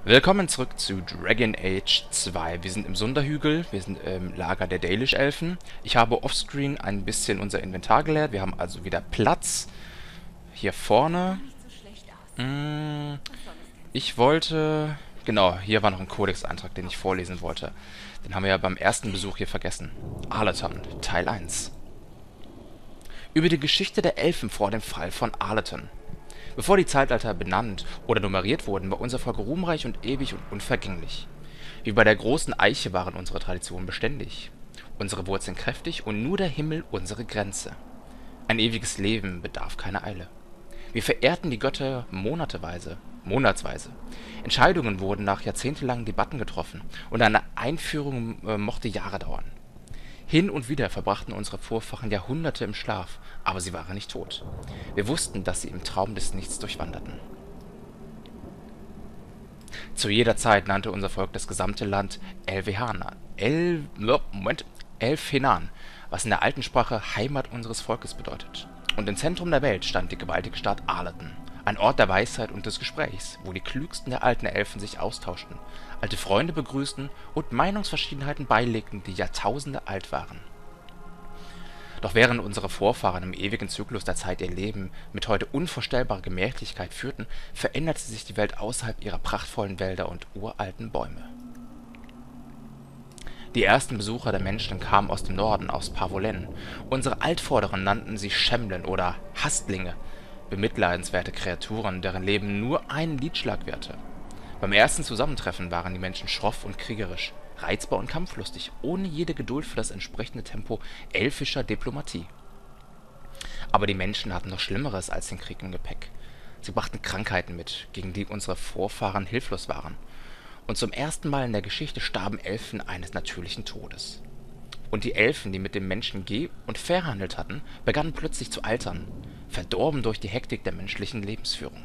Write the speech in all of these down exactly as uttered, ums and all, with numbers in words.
Willkommen zurück zu Dragon Age zwei. Wir sind im Sunderhügel, wir sind im Lager der Dalish-Elfen. Ich habe offscreen ein bisschen unser Inventar geleert, wir haben also wieder Platz. Hier vorne. Mm, ich wollte... Genau, hier war noch ein Kodex-Eintrag, den ich vorlesen wollte. Den haben wir ja beim ersten Besuch hier vergessen. Arlatan, Teil eins. Über die Geschichte der Elfen vor dem Fall von Arlatan. Bevor die Zeitalter benannt oder nummeriert wurden, war unser Volk ruhmreich und ewig und unvergänglich. Wie bei der großen Eiche waren unsere Traditionen beständig, unsere Wurzeln kräftig und nur der Himmel unsere Grenze. Ein ewiges Leben bedarf keiner Eile. Wir verehrten die Götter monateweise, monatsweise. Entscheidungen wurden nach jahrzehntelangen Debatten getroffen und eine Einführung äh, mochte Jahre dauern. Hin und wieder verbrachten unsere Vorfahren Jahrhunderte im Schlaf, aber sie waren nicht tot. Wir wussten, dass sie im Traum des Nichts durchwanderten. Zu jeder Zeit nannte unser Volk das gesamte Land Elvehanan, El, Moment, Elfhenan, was in der alten Sprache Heimat unseres Volkes bedeutet. Und im Zentrum der Welt stand die gewaltige Stadt Arlatan, ein Ort der Weisheit und des Gesprächs, wo die klügsten der alten Elfen sich austauschten, alte Freunde begrüßten und Meinungsverschiedenheiten beilegten, die Jahrtausende alt waren. Doch während unsere Vorfahren im ewigen Zyklus der Zeit ihr Leben mit heute unvorstellbarer Gemächlichkeit führten, veränderte sich die Welt außerhalb ihrer prachtvollen Wälder und uralten Bäume. Die ersten Besucher der Menschen kamen aus dem Norden, aus Pavolen. Unsere Altvorderen nannten sie Schemlen oder Hastlinge, bemitleidenswerte Kreaturen, deren Leben nur einen Liedschlag währte. Beim ersten Zusammentreffen waren die Menschen schroff und kriegerisch, reizbar und kampflustig, ohne jede Geduld für das entsprechende Tempo elfischer Diplomatie. Aber die Menschen hatten noch Schlimmeres als den Krieg im Gepäck. Sie brachten Krankheiten mit, gegen die unsere Vorfahren hilflos waren. Und zum ersten Mal in der Geschichte starben Elfen eines natürlichen Todes. Und die Elfen, die mit den Menschen ge- und verhandelt hatten, begannen plötzlich zu altern, verdorben durch die Hektik der menschlichen Lebensführung.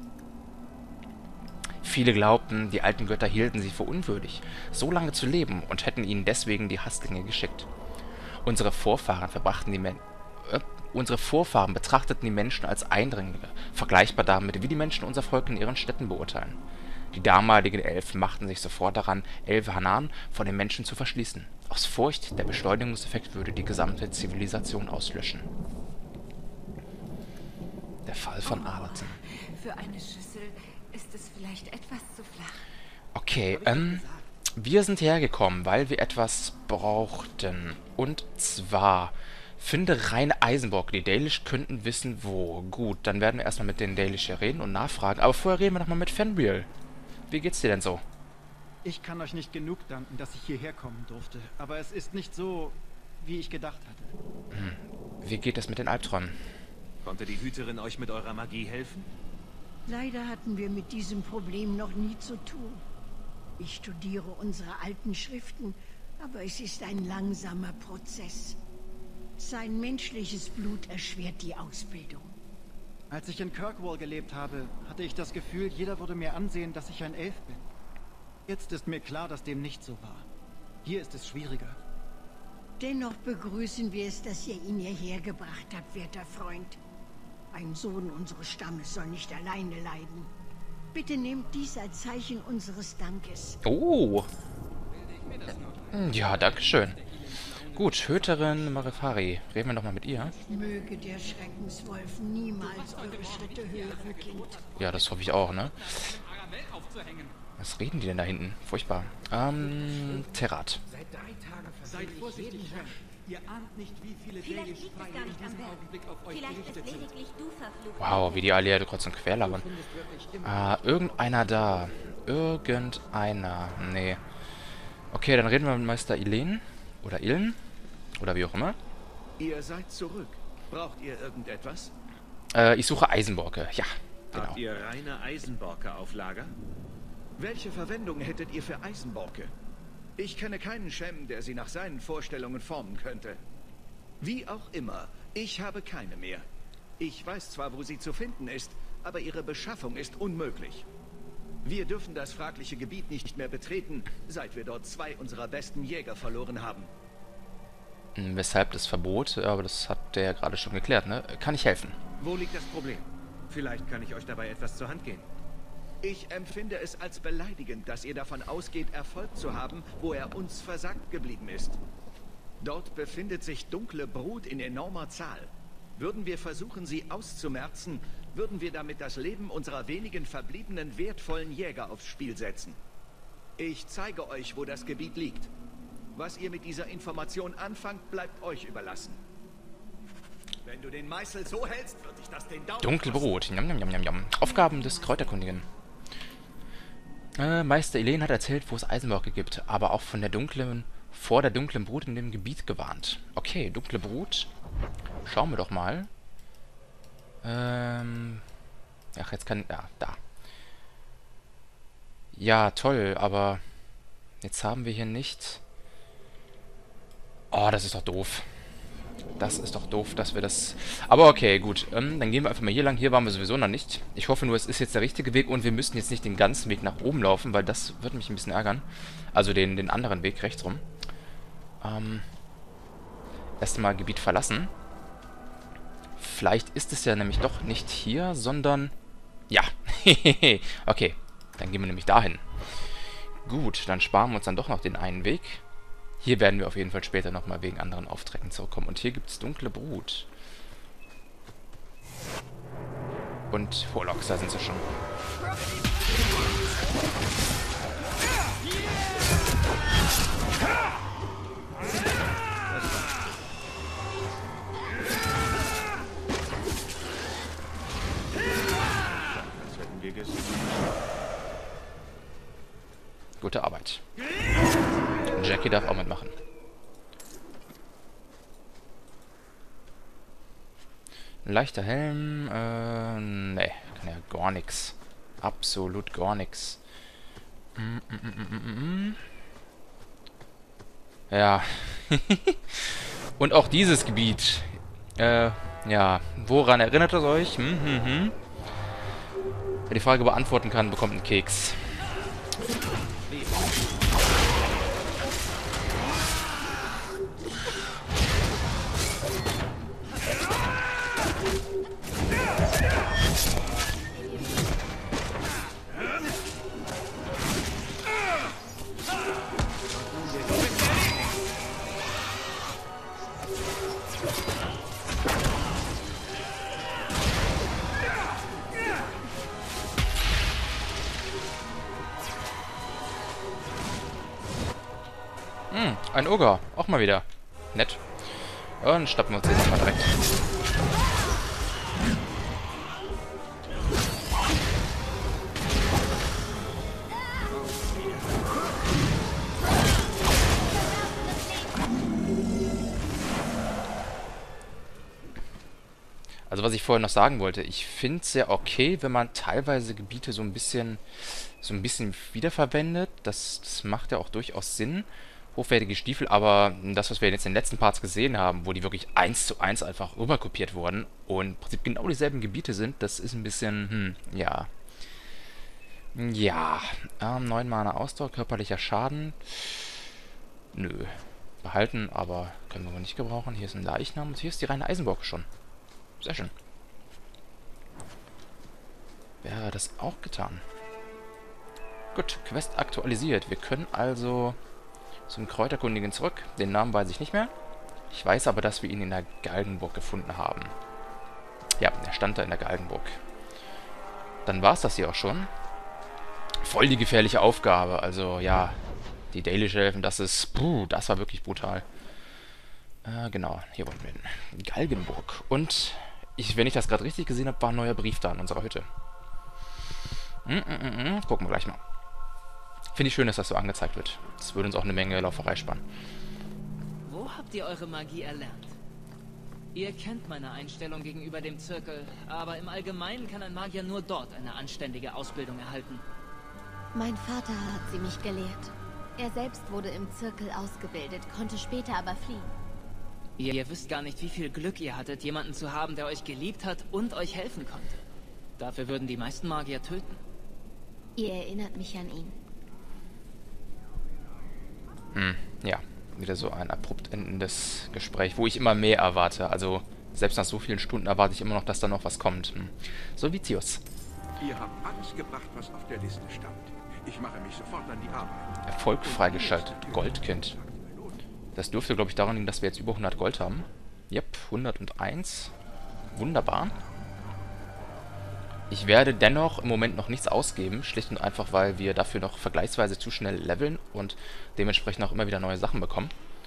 Viele glaubten, die alten Götter hielten sie für unwürdig, so lange zu leben und hätten ihnen deswegen die Hastlinge geschickt. Unsere Vorfahren verbrachten die Men äh, unsere Vorfahren betrachteten die Menschen als Eindringlinge, vergleichbar damit, wie die Menschen unser Volk in ihren Städten beurteilen. Die damaligen Elfen machten sich sofort daran, Elvehanan von den Menschen zu verschließen. Aus Furcht, der Beschleunigungseffekt würde die gesamte Zivilisation auslöschen. Der Fall von Arlatan. Für eine Schüssel ist es vielleicht etwas zu flach. Okay, ähm, wir sind hergekommen, weil wir etwas brauchten. Und zwar, finde reine Eisenborke. Die Dalish könnten wissen, wo. Gut, dann werden wir erstmal mit den Dalish hier reden und nachfragen. Aber vorher reden wir nochmal mit Fenrir. Wie geht's dir denn so? Ich kann euch nicht genug danken, dass ich hierher kommen durfte. Aber es ist nicht so, wie ich gedacht hatte. Hm. Wie geht es mit den Albträumen? Konnte die Hüterin euch mit eurer Magie helfen? Leider hatten wir mit diesem Problem noch nie zu tun. Ich studiere unsere alten Schriften, aber es ist ein langsamer Prozess. Sein menschliches Blut erschwert die Ausbildung. Als ich in Kirkwall gelebt habe, hatte ich das Gefühl, jeder würde mir ansehen, dass ich ein Elf bin. Jetzt ist mir klar, dass dem nicht so war. Hier ist es schwieriger. Dennoch begrüßen wir es, dass ihr ihn hierher gebracht habt, werter Freund. Ein Sohn unseres Stammes soll nicht alleine leiden. Bitte nehmt dies als Zeichen unseres Dankes. Oh. Ja, danke schön. Gut, Hüterin Marefari. Reden wir nochmal mit ihr. Möge der Schreckenswolf niemals eure Schritte hören, Kind. Ja, das hoffe ich auch, ne? Was reden die denn da hinten? Furchtbar. Ähm, Terrat. Seid vorsichtig, Herr. Ihr ahnt nicht, wie viele Vielleicht Dalish liegt es Freie gar in nicht am diesem Berg. Augenblick auf euch Vielleicht ist gerichtet sind. lediglich du verflucht. Wow, wie die Alliierte kreuz und quer labern. Ah, irgendeiner da. Irgendeiner. Nee. Okay, dann reden wir mit Meister Ilen. Oder Iln. Oder wie auch immer. Ihr seid zurück. Braucht ihr irgendetwas? Äh, ich suche Eisenborke. Ja, genau. Habt ihr reine Eisenborke auf Lager? Welche Verwendung hättet ihr für Eisenborke? Ich kenne keinen Schem, der sie nach seinen Vorstellungen formen könnte. Wie auch immer, ich habe keine mehr. Ich weiß zwar, wo sie zu finden ist, aber ihre Beschaffung ist unmöglich. Wir dürfen das fragliche Gebiet nicht mehr betreten, seit wir dort zwei unserer besten Jäger verloren haben. Hm, Weshalb das Verbot? Aber das hat der ja gerade schon geklärt, ne? Kann ich helfen? Wo liegt das Problem? Vielleicht kann ich euch dabei etwas zur Hand gehen. Ich empfinde es als beleidigend, dass ihr davon ausgeht, Erfolg zu haben, wo er uns versagt geblieben ist. Dort befindet sich dunkle Brut in enormer Zahl. Würden wir versuchen, sie auszumerzen, würden wir damit das Leben unserer wenigen verbliebenen wertvollen Jäger aufs Spiel setzen. Ich zeige euch, wo das Gebiet liegt. Was ihr mit dieser Information anfangt, bleibt euch überlassen. Wenn du den Meißel so hältst, wird dich das den Daumen Dunkle Brot. Jam, jam, jam, jam, jam. Aufgaben des Kräuterkundigen. Äh, Meister Elen hat erzählt, wo es Eisenborke gibt, aber auch von der dunklen, vor der dunklen Brut in dem Gebiet gewarnt. Okay, dunkle Brut. Schauen wir doch mal. Ähm. Ach, jetzt kann. Ja, da. Ja, toll, aber jetzt haben wir hier nicht. Oh, das ist doch doof. Das ist doch doof, dass wir das... Aber okay, gut. Ähm, dann gehen wir einfach mal hier lang. Hier waren wir sowieso noch nicht. Ich hoffe nur, es ist jetzt der richtige Weg und wir müssen jetzt nicht den ganzen Weg nach oben laufen, weil das wird mich ein bisschen ärgern. Also den, den anderen Weg, rechts rum. Ähm, erstmal Gebiet verlassen. Vielleicht ist es ja nämlich doch nicht hier, sondern... Ja. Okay, dann gehen wir nämlich dahin. Gut, dann sparen wir uns dann doch noch den einen Weg. Hier werden wir auf jeden Fall später nochmal wegen anderen Aufträgen zurückkommen. Und hier gibt es dunkle Brut. Und Horlocks, da sind sie schon. Gute Arbeit. Jackie darf auch mitmachen. Ein leichter Helm. Äh, ne, kann ja gar nichts. Absolut gar nichts. Mm, mm, mm, mm, mm. Ja. Und auch dieses Gebiet. Äh, ja. Woran erinnert es euch? Hm, hm, hm. Wer die Frage beantworten kann, bekommt einen Keks. Hm, ein Ogre. Auch mal wieder. Nett. Und stoppen wir uns jetzt mal direkt. Also was ich vorher noch sagen wollte, ich finde es ja okay, wenn man teilweise Gebiete so ein bisschen so ein bisschen wiederverwendet. Das, das macht ja auch durchaus Sinn. Hochwertige Stiefel, aber das, was wir jetzt in den letzten Parts gesehen haben, wo die wirklich eins zu eins einfach rüberkopiert wurden und im Prinzip genau dieselben Gebiete sind, das ist ein bisschen, hm, ja. Ja, ähm, neun Mana Ausdauer, körperlicher Schaden. Nö. Behalten, aber können wir wohl nicht gebrauchen. Hier ist ein Leichnam und hier ist die reine Eisenborke schon. Sehr schön. Wäre das auch getan. Gut, Quest aktualisiert. Wir können also zum Kräuterkundigen zurück. Den Namen weiß ich nicht mehr. Ich weiß aber, dass wir ihn in der Galgenburg gefunden haben. Ja, er stand da in der Galgenburg. Dann war es das hier auch schon. Voll die gefährliche Aufgabe. Also, ja, die Dalish Elfen, das ist... Puh, das war wirklich brutal. Äh, genau, hier wollen wir hin. Galgenburg. Und, ich, wenn ich das gerade richtig gesehen habe, war ein neuer Brief da in unserer Hütte. Mm, mm, mm, mm. Gucken wir gleich mal. Finde ich schön, dass das so angezeigt wird. Das würde uns auch eine Menge Lauferei sparen. Wo habt ihr eure Magie erlernt? Ihr kennt meine Einstellung gegenüber dem Zirkel, aber im Allgemeinen kann ein Magier nur dort eine anständige Ausbildung erhalten. Mein Vater hat sie mich gelehrt. Er selbst wurde im Zirkel ausgebildet, konnte später aber fliehen. Ihr, ihr wisst gar nicht, wie viel Glück ihr hattet, jemanden zu haben, der euch geliebt hat und euch helfen konnte. Dafür würden die meisten Magier töten. Ihr erinnert mich an ihn. Hm, ja. Wieder so ein abrupt endendes Gespräch, wo ich immer mehr erwarte. Also, selbst nach so vielen Stunden erwarte ich immer noch, dass da noch was kommt. Hm. So wie Zios. Ihr habt alles gebracht, was auf der Liste stand. Ich mache mich sofort an die Arbeit. Erfolg freigeschaltet. Goldkind. Das dürfte, glaube ich, daran liegen, dass wir jetzt über hundert Gold haben. Yep, hunderteins. Wunderbar. Ich werde dennoch im Moment noch nichts ausgeben, schlicht und einfach, weil wir dafür noch vergleichsweise zu schnell leveln und dementsprechend auch immer wieder neue Sachen bekommen.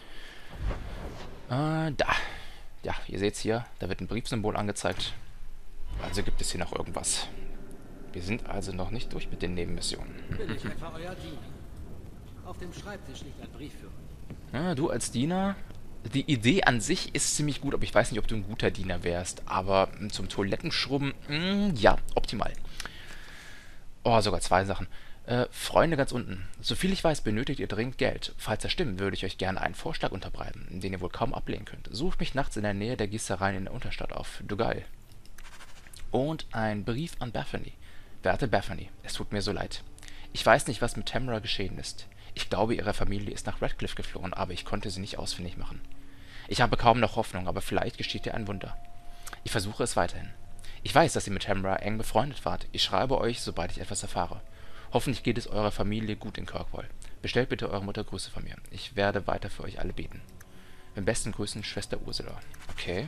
Äh, da. Ja, ihr seht es hier, da wird ein Briefsymbol angezeigt. Also gibt es hier noch irgendwas. Wir sind also noch nicht durch mit den Nebenmissionen. Bin ich etwa euer Diener? Auf dem Schreibtisch liegt ein Brief für euch. Ja, du als Diener. Die Idee an sich ist ziemlich gut, aber ich weiß nicht, ob du ein guter Diener wärst. Aber zum Toilettenschrubben, mh, ja, optimal. Oh, sogar zwei Sachen. Äh, Freunde ganz unten. Soviel ich weiß, benötigt ihr dringend Geld. Falls das stimmt, würde ich euch gerne einen Vorschlag unterbreiten, den ihr wohl kaum ablehnen könnt. Sucht mich nachts in der Nähe der Gießereien in der Unterstadt auf. Du geil. Und ein Brief an Bethany. Werte Bethany, es tut mir so leid. Ich weiß nicht, was mit Tamara geschehen ist. Ich glaube, ihre Familie ist nach Redcliffe geflohen, aber ich konnte sie nicht ausfindig machen. Ich habe kaum noch Hoffnung, aber vielleicht geschieht ihr ein Wunder. Ich versuche es weiterhin. Ich weiß, dass ihr mit Tamara eng befreundet wart. Ich schreibe euch, sobald ich etwas erfahre. Hoffentlich geht es eurer Familie gut in Kirkwall. Bestellt bitte eure Mutter Grüße von mir. Ich werde weiter für euch alle beten. Mit besten Grüßen, Schwester Ursula. Okay.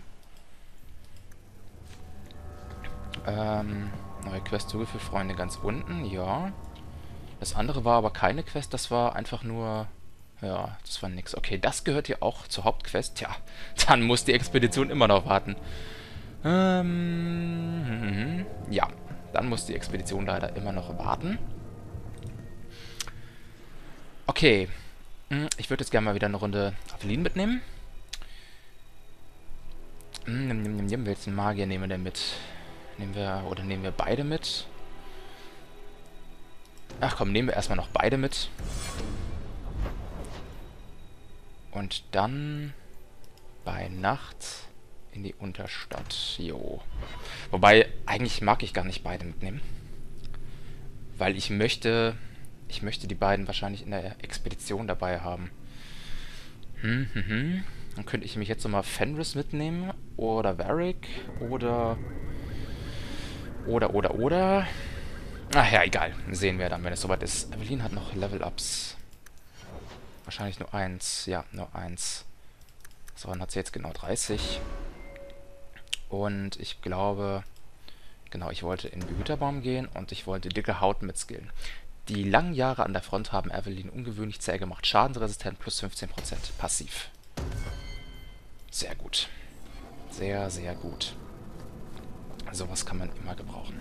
Ähm, neue Quest für Freunde ganz unten, ja. Das andere war aber keine Quest, das war einfach nur... Ja, das war nix. Okay, das gehört hier auch zur Hauptquest. Tja, dann muss die Expedition immer noch warten. Ähm, ja, dann muss die Expedition leider immer noch warten. Okay, ich würde jetzt gerne mal wieder eine Runde Avelin mitnehmen. Welchen Magier nehmen wir denn mit? Nehmen wir, oder nehmen wir beide mit? Ach komm, nehmen wir erstmal noch beide mit. Und dann bei Nacht in die Unterstadt. Jo. Wobei, eigentlich mag ich gar nicht beide mitnehmen. Weil ich möchte... Ich möchte die beiden wahrscheinlich in der Expedition dabei haben. Hm, hm, hm. Dann könnte ich mich jetzt nochmal Fenris mitnehmen. Oder Varric. Oder... Oder, oder, oder... Ach ja, egal. Sehen wir dann, wenn es soweit ist. Avelin hat noch Level-Ups. Wahrscheinlich nur eins. Ja, nur eins. So, dann hat sie jetzt genau dreißig. Und ich glaube... Genau, ich wollte in Behüterbaum gehen und ich wollte dicke Haut mit skillen. Die langen Jahre an der Front haben Avelin ungewöhnlich zäh gemacht. Schadensresistent plus fünfzehn Prozent. Passiv. Sehr gut. Sehr, sehr gut. Sowas kann man immer gebrauchen.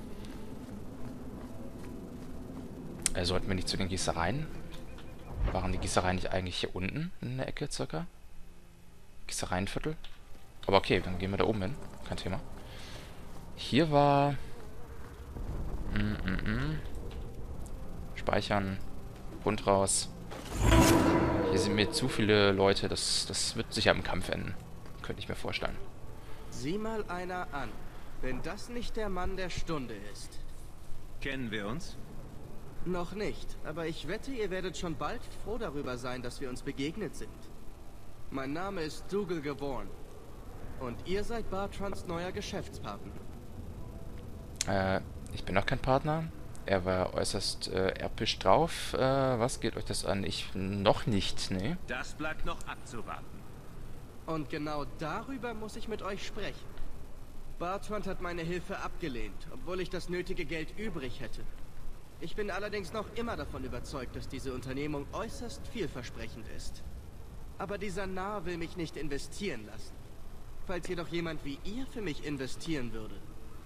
Äh, sollten wir nicht zu den Gießereien? Waren die Gießereien nicht eigentlich hier unten in der Ecke circa? Gießereienviertel? Aber okay, dann gehen wir da oben hin. Kein Thema. Hier war... Mm -mm -mm. Speichern. Hund raus. Hier sind mir zu viele Leute. Das, das wird sicher im Kampf enden. Könnte ich mir vorstellen. Sieh mal einer an. Wenn das nicht der Mann der Stunde ist. Kennen wir uns? Noch nicht, aber ich wette, ihr werdet schon bald froh darüber sein, dass wir uns begegnet sind. Mein Name ist Dougal Gavorn. Und ihr seid Bartrands neuer Geschäftspartner. Äh, ich bin noch kein Partner. Er war äußerst äh, erpisch drauf. Äh, was geht euch das an? Ich noch nicht, ne? Das bleibt noch abzuwarten. Und genau darüber muss ich mit euch sprechen. Bartrand hat meine Hilfe abgelehnt, obwohl ich das nötige Geld übrig hätte. Ich bin allerdings noch immer davon überzeugt, dass diese Unternehmung äußerst vielversprechend ist. Aber dieser Narr will mich nicht investieren lassen. Falls jedoch jemand wie ihr für mich investieren würde.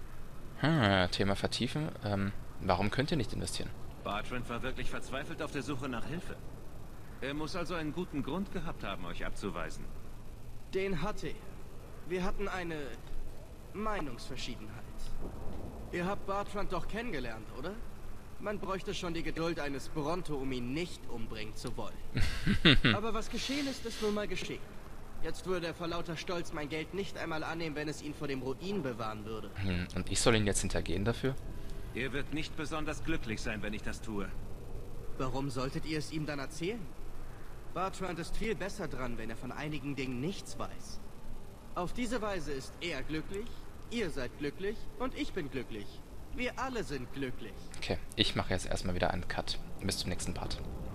Hm, Thema vertiefen. Ähm, warum könnt ihr nicht investieren? Bartrand war wirklich verzweifelt auf der Suche nach Hilfe. Er muss also einen guten Grund gehabt haben, euch abzuweisen. Den hatte er. Wir hatten eine Meinungsverschiedenheit. Ihr habt Bartrand doch kennengelernt, oder? Man bräuchte schon die Geduld eines Bronto, um ihn nicht umbringen zu wollen. Aber was geschehen ist, ist nun mal geschehen. Jetzt würde er vor lauter Stolz mein Geld nicht einmal annehmen, wenn es ihn vor dem Ruin bewahren würde. Hm, und ich soll ihn jetzt hintergehen dafür? Er wird nicht besonders glücklich sein, wenn ich das tue. Warum solltet ihr es ihm dann erzählen? Bartrand ist viel besser dran, wenn er von einigen Dingen nichts weiß. Auf diese Weise ist er glücklich, ihr seid glücklich und ich bin glücklich. Wir alle sind glücklich. Okay, ich mache jetzt erstmal wieder einen Cut. Bis zum nächsten Part.